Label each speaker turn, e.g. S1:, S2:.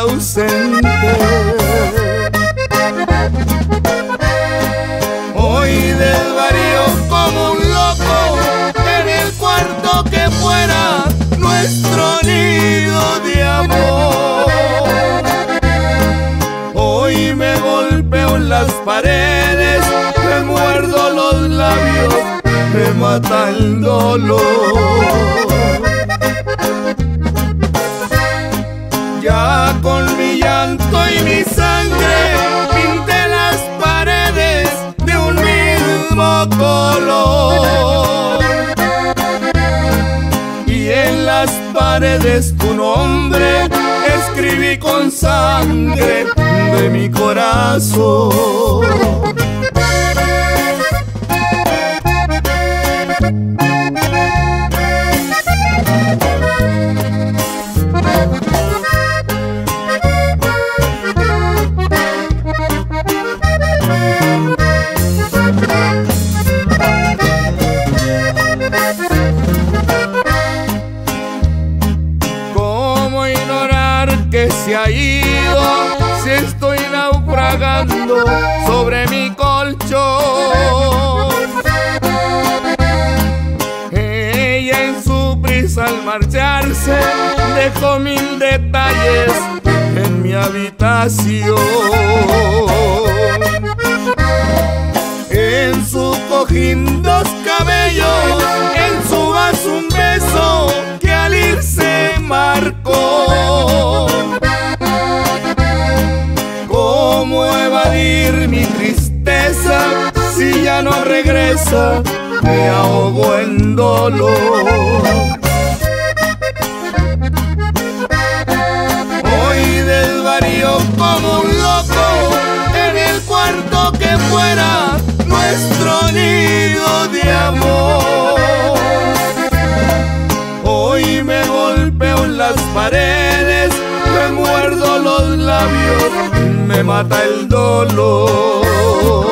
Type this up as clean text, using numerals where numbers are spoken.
S1: ausente. Hoy desvarío como un loco en el cuarto que fuera nuestro nido de amor. Hoy me golpeo en las paredes, me muerdo los labios, me mata el dolor. Ya con mi llanto y mi sangre pinté las paredes de un mismo color. Y en las paredes tu nombre escribí con sangre de mi corazón. Que se ha ido, si estoy naufragando sobre mi colchón. Ella en su prisa al marcharse dejó 1000 detalles en mi habitación. En su cojín 2 cabellos, en su vaso un beso que al irse marcó. ¿Cómo evadir mi tristeza si ya no regresa? Me ahogo en dolor. Hoy desvarío como un loco en el cuarto que fuera nuestro nido de amor. Hoy me golpeo en las paredes, me muerdo los labios, me mata el dolor.